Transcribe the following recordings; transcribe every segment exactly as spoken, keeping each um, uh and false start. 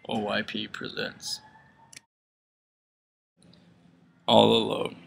O Y P presents All Alone.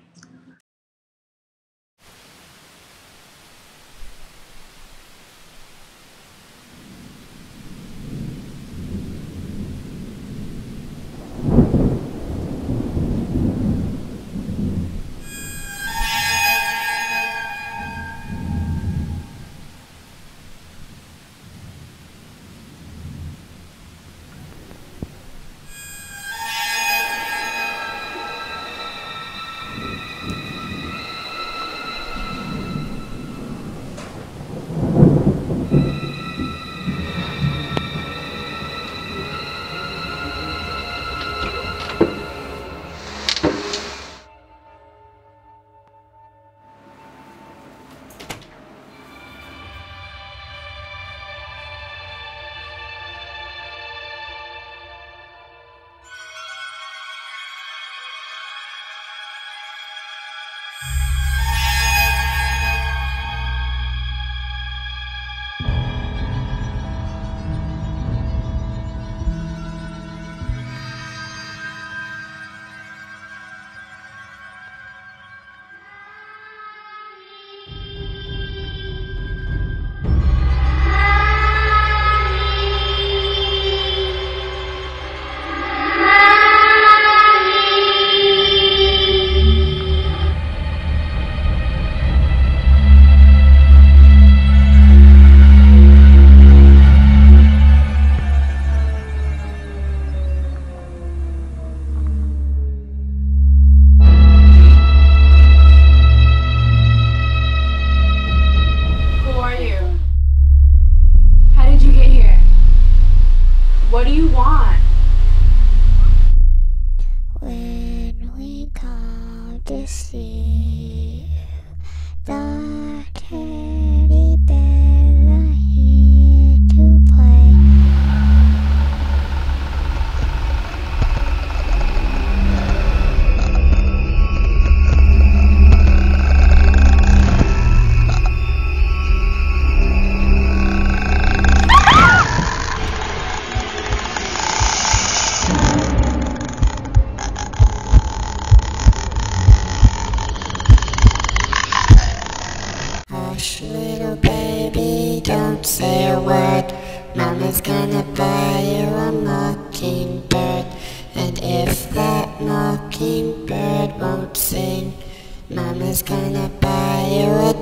What do you want? When we come to see the teddy bear are here to play. Hush, little baby, don't say a word. Mama's gonna buy you a mockingbird. And if that mockingbird won't sing, Mama's gonna buy you a